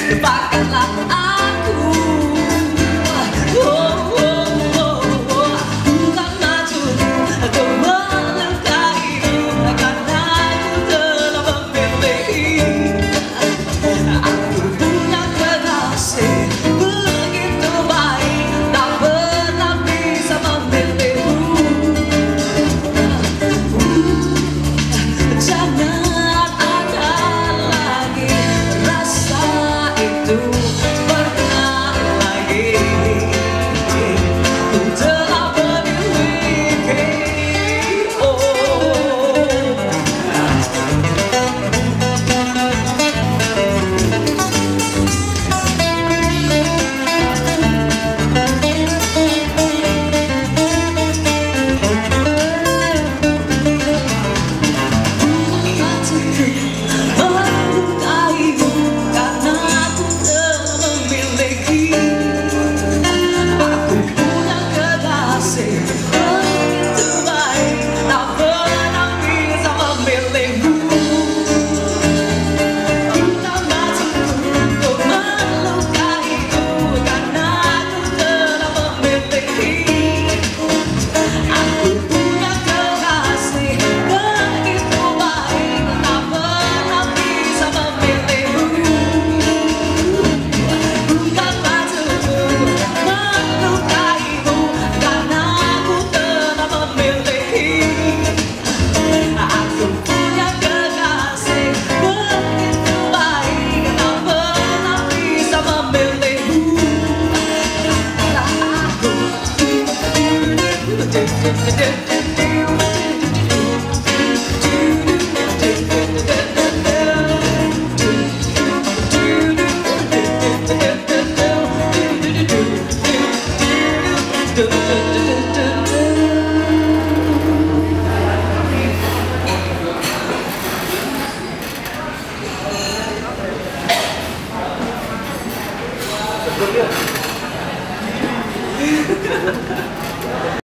Dapatkanlah aku. Bukan maju untuk melukaimu, karena aku telah memilih. Aku punya kekasih begitu baik, tak pernah bisa memilihmu. Jangan ada lagi rasa itu pernah lagi. Ku telah memiliki. Melukaimu karena aku telah memiliki. Aku punya kekasih begitu baik, tak pernah bisa memilihmu. Bukan maksudku untuk melukaimu, karena aku telah memiliki. Aku punya kekasih begitu baik, tak pernah bisa memilihmu. Bukan maksudku melukaimu, karena aku telah memiliki. Aku punya kekasih begitu baik, tak pernah bisa memilihmu. Aku